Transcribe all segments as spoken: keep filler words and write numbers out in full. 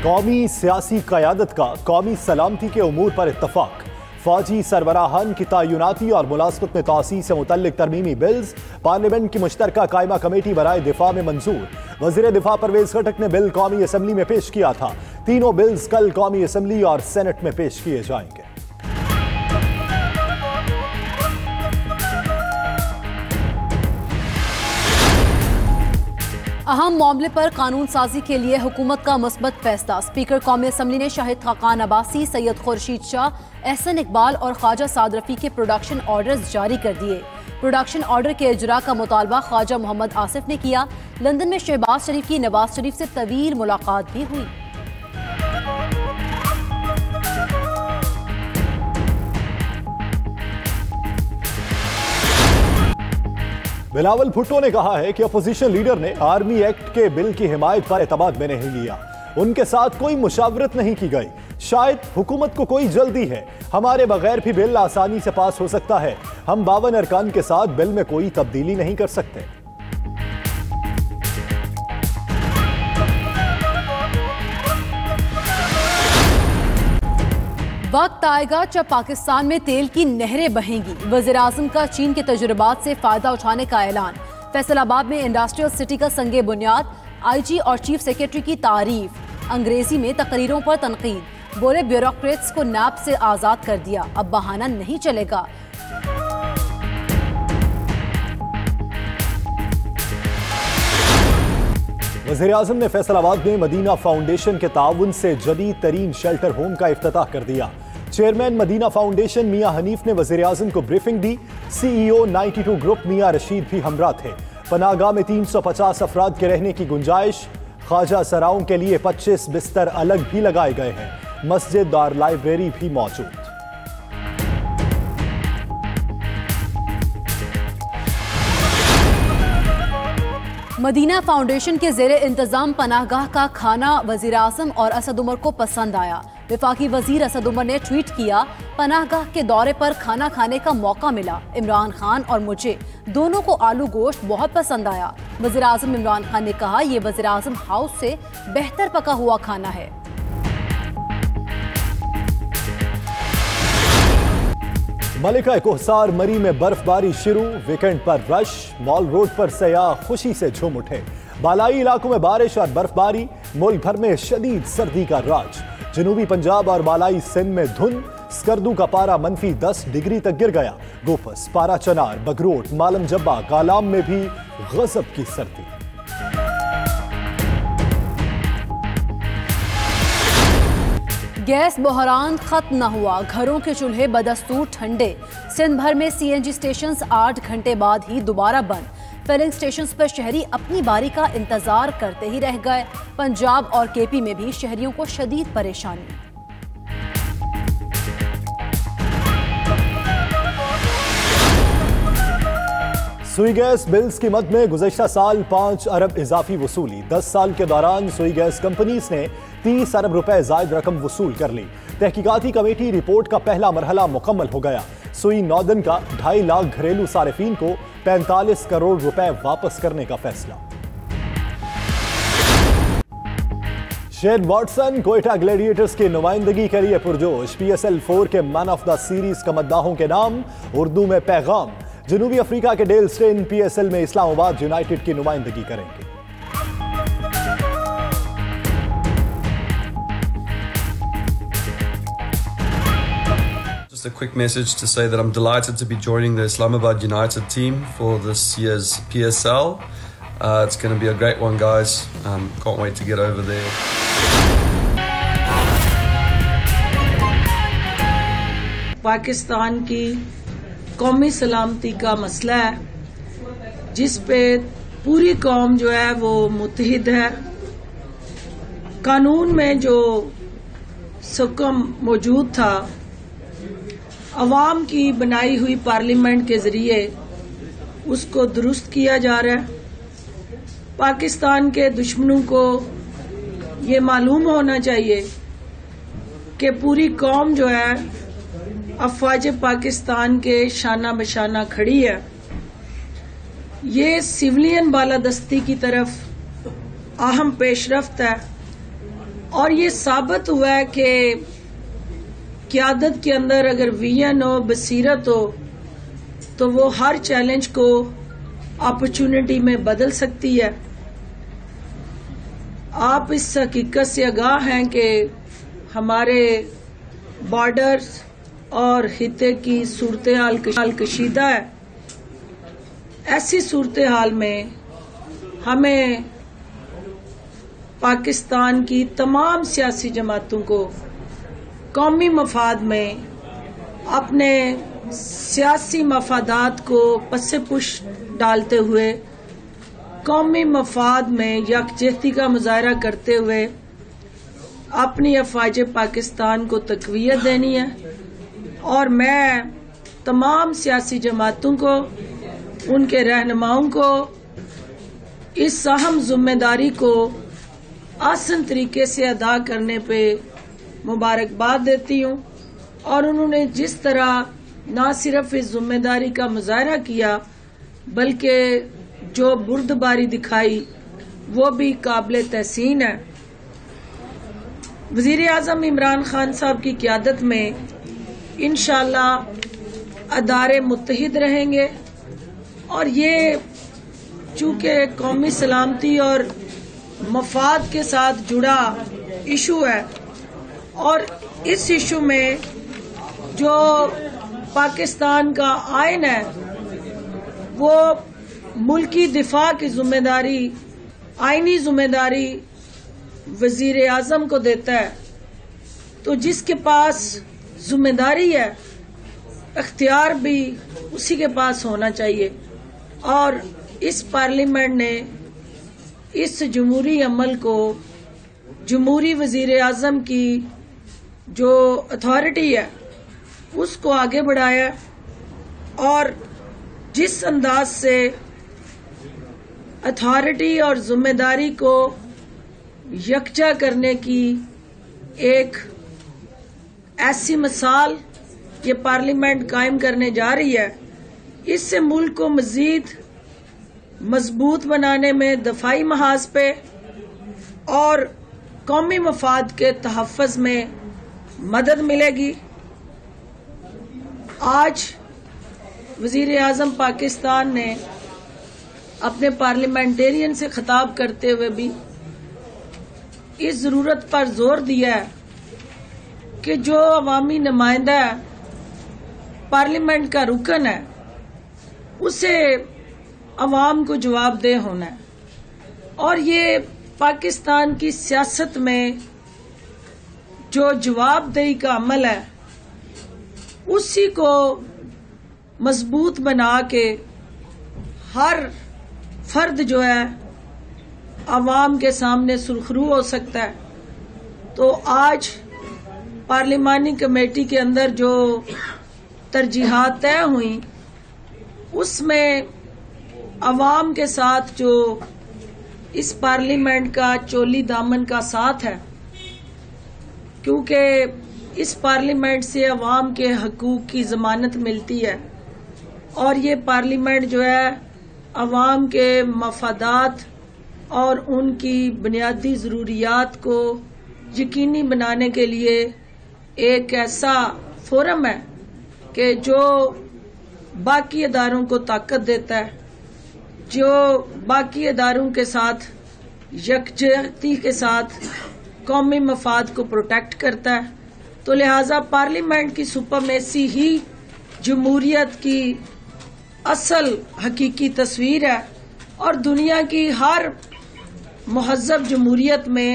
قومی سیاسی قیادت کا قومی سلامتی کے امور پر اتفاق، فوجی سربراہان کی تعیناتی اور ملازمت میں توسیع سے متعلق ترمیمی بلز پارلیمنٹ کی مشترکہ قائمہ کمیٹی برائے دفاع میں منظور۔ وزیر دفاع پرویز خٹک نے بل قومی اسمبلی میں پیش کیا تھا۔ تینوں بلز کل قومی اسمبلی اور سینٹ میں پیش کیے جائیں گے۔ اہم معاملے پر قانون سازی کے لیے حکومت کا مثبت فیصلہ۔ اسپیکر قومی اسمبلی نے شاہد خاقان عباسی، سید خورشید شاہ، احسن اقبال اور خواجہ سعد رفیع کے پروڈکشن آرڈرز جاری کر دیے۔ پروڈکشن آرڈر کے اجراء کا مطالبہ خواجہ محمد آصف نے کیا۔ لندن میں شہباز شریف کی نواز شریف سے طویل ملاقات بھی ہوئی۔ بلاول بھٹو نے کہا ہے کہ اپوزیشن لیڈر نے آرمی ایکٹ کے بل کی حمایت پر اعتماد میں نہیں لیا۔ ان کے ساتھ کوئی مشاورت نہیں کی گئی۔ شاید حکومت کو کوئی جلدی ہے۔ ہمارے بغیر بھی بل آسانی سے پاس ہو سکتا ہے۔ ہم باون ارکان کے ساتھ بل میں کوئی تبدیلی نہیں کر سکتے۔ وقت آئے گا جب پاکستان میں تیل کی نہریں بہیں گی۔ وزیر اعظم کا چین کے تجربات سے فائدہ اٹھانے کا اعلان۔ فیصل آباد میں انڈسٹریل سٹی کا سنگ بنیاد، آئی جی اور چیف سیکرٹری کی تعریف۔ انگریزی میں تقریروں پر تنقید، بولے بیوروکریٹس کو نیب سے آزاد کر دیا، اب بہانہ نہیں چلے گا۔ وزیر اعظم نے فیصل آباد میں مدینہ فاؤنڈیشن کے تعاون سے جدید ترین شیلٹر ہوم کا افتتاح کر دیا۔ چیئرمین مدینہ فاؤنڈیشن میاں حنیف نے وزیر اعظم کو بریفنگ دی۔ C E O ninety two group Mian Rashid بھی ہمراہ تھے۔ پناہ گاہ میں تین سو پچاس افراد کے رہنے کی گنجائش۔ خواجہ سراؤں کے لیے پچیس بستر الگ بھی لگائے گئے ہیں۔ مسجد اور لائبریری بھی موجود۔ مدینہ فاؤنڈیشن کے زیر انتظام پناہ گاہ کا کھانا وزیر اعظم اور اسد عمر کو پسند آیا۔ وفاقی وزیر اسد عمر نے ٹویٹ کیا، پناہ گاہ کے دورے پر کھانا کھانے کا موقع ملا۔ عمران خان اور مجھے دونوں کو آلو گوشت بہت پسند آیا۔ وزیر اعظم عمران خان نے کہا، یہ وزیر اعظم ہاؤس سے بہتر پکا ہوا کھانا ہے۔ ملکہ کوہسار مری میں برف باری شروع، ویکنڈ پر رش، مال روڈ پر سیاح خوشی سے جھوم اٹھے۔ بالائی علاقوں میں بارش اور برف باری، ملک بھر میں شدید سردی کا راج۔ جنوبی پنجاب اور بالائی سندھ میں دھند، سکردو کا پارا منفی دس ڈگری تک گر گیا۔ گوپس، پارا چنار، بگروٹ، مالم جبہ، کالام میں بھی غضب کی سردی۔ گیس بحران ختم نہ ہوا، گھروں کے چولہے بدستور ٹھنڈے۔ سندھ بھر میں سی این جی سٹیشنز آٹھ گھنٹے بعد ہی دوبارہ بند۔ فلنگ سٹیشنز پر شہری اپنی باری کا انتظار کرتے ہی رہ گئے۔ پنجاب اور کے پی میں بھی شہریوں کو شدید پریشانی۔ سوئی گیس بلز کی مد میں گزشتہ سال پانچ ارب اضافی وصولی۔ دس سال کے دوران سوئی گیس کمپنیز نے تیس ارب روپے زائد رقم وصول کر لی۔ تحقیقاتی کمیٹی رپورٹ کا پہلا مرحلہ مکمل ہو گیا۔ سوئی نودن کا ڈھائی لاکھ گھریلو صارفین کو پینتالیس کروڑ روپے واپس کرنے کا فیصلہ۔ شین واٹسن کوئٹہ گلیڈیٹرز کی نمائندگی کے لیے پرجوش۔ پی ایس ایل فور کے مین آف دا سیریز کا مداحوں کے نام، اردو میں پیغام۔ جنوبی افریقہ کے Dale Steyn P S L میں اسلام آباد یونائٹڈ کی نمائندگی کریں گے۔ Just a quick message to say that I'm delighted to be joining the Islamabad United team for this year's P S L. Uh, it's going to be a great one, guys. Um, can't wait to get over there. Pakistan کی قومی سلامتی کا مسئلہ ہے جس پہ پوری قوم جو ہے وہ متحد ہے۔ قانون میں جو سکم موجود تھا، عوام کی بنائی ہوئی پارلیمنٹ کے ذریعے اس کو درست کیا جا رہا ہے۔ پاکستان کے دشمنوں کو یہ معلوم ہونا چاہیے کہ پوری قوم جو ہے افواج پاکستان کے شانہ بشانہ کھڑی ہے۔ یہ سویلین بالادستی کی طرف اہم پیش رفت ہے۔ اور یہ ثابت ہوا ہے کہ قیادت کے اندر اگر ویژن ہو، بصیرت ہو، تو وہ ہر چیلنج کو اپرچونٹی میں بدل سکتی ہے۔ آپ اس حقیقت سے آگاہ ہیں کہ ہمارے بارڈرز اور خطے کی صورتحال کشیدہ ہے۔ ایسی صورتحال میں ہمیں پاکستان کی تمام سیاسی جماعتوں کو قومی مفاد میں اپنے سیاسی مفادات کو پس پش ڈالتے ہوئے قومی مفاد میں یکجہتی کا مظاہرہ کرتے ہوئے اپنی افواج پاکستان کو تقویت دینی ہے، اور میں تمام سیاسی جماعتوں کو، ان کے رہنماؤں کو اس اہم ذمہ داری کو آسن طریقے سے ادا کرنے پہ مبارکباد دیتی ہوں، اور انہوں نے جس طرح نہ صرف اس ذمہ داری کا مظاہرہ کیا بلکہ جو بردباری دکھائی وہ بھی قابل تحسین ہے۔ وزیر اعظم عمران خان صاحب کی قیادت میں انشاءاللہ ادارے متحد رہیں گے، اور یہ چونکہ قومی سلامتی اور مفاد کے ساتھ جڑا ایشو ہے، اور اس ایشو میں جو پاکستان کا آئین ہے وہ ملکی دفاع کی ذمہ داری، آئینی ذمہ داری وزیر اعظم کو دیتا ہے، تو جس کے پاس ذمہ داری ہے اختیار بھی اسی کے پاس ہونا چاہیے، اور اس پارلیمنٹ نے اس جمہوری عمل کو، جمہوری وزیر اعظم کی جو اتھارٹی ہے اس کو آگے بڑھایا، اور جس انداز سے اتھارٹی اور ذمہ داری کو یکجا کرنے کی ایک ایسی مثال یہ پارلیمنٹ قائم کرنے جا رہی ہے، اس سے ملک کو مزید مضبوط بنانے میں دفاعی محاذ پہ اور قومی مفاد کے تحفظ میں مدد ملے گی۔ آج وزیر اعظم پاکستان نے اپنے پارلیمنٹیرین سے خطاب کرتے ہوئے بھی اس ضرورت پر زور دیا ہے کہ جو عوامی نمائندہ پارلیمنٹ کا رکن ہے اسے عوام کو جواب دہ ہونا ہے، اور یہ پاکستان کی سیاست میں جو جواب دہی کا عمل ہے اسی کو مضبوط بنا کے ہر فرد جو ہے عوام کے سامنے سرخرو ہو سکتا ہے۔ تو آج پارلیمانی کمیٹی کے اندر جو ترجیحات طے ہوئیں اس میں عوام کے ساتھ جو اس پارلیمنٹ کا چولی دامن کا ساتھ ہے، کیونکہ اس پارلیمنٹ سے عوام کے حقوق کی ضمانت ملتی ہے، اور یہ پارلیمنٹ جو ہے عوام کے مفادات اور ان کی بنیادی ضروریات کو یقینی بنانے کے لیے ایک ایسا فورم ہے کہ جو باقی اداروں کو طاقت دیتا ہے، جو باقی اداروں کے ساتھ یکجہتی کے ساتھ قومی مفاد کو پروٹیکٹ کرتا ہے۔ تو لہذا پارلیمنٹ کی سپرمیسی ہی جمہوریت کی اصل حقیقی تصویر ہے، اور دنیا کی ہر مہذب جمہوریت میں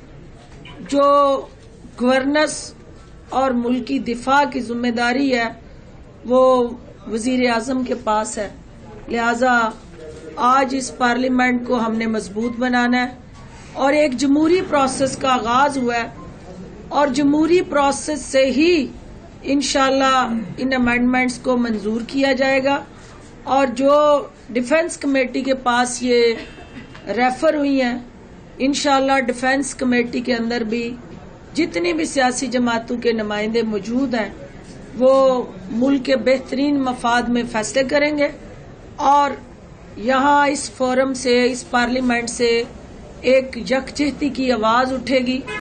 جو گورننس اور ملکی دفاع کی ذمہ داری ہے وہ وزیر اعظم کے پاس ہے۔ لہذا آج اس پارلیمنٹ کو ہم نے مضبوط بنانا ہے، اور ایک جمہوری پروسیس کا آغاز ہوا ہے، اور جمہوری پروسیس سے ہی انشاءاللہ ان امینڈمنٹس کو منظور کیا جائے گا، اور جو ڈیفنس کمیٹی کے پاس یہ ریفر ہوئی ہیں انشاءاللہ ڈیفنس کمیٹی کے اندر بھی جتنی بھی سیاسی جماعتوں کے نمائندے موجود ہیں وہ ملک کے بہترین مفاد میں فیصلے کریں گے، اور یہاں اس فورم سے، اس پارلیمنٹ سے ایک یکجہتی کی آواز اٹھے گی۔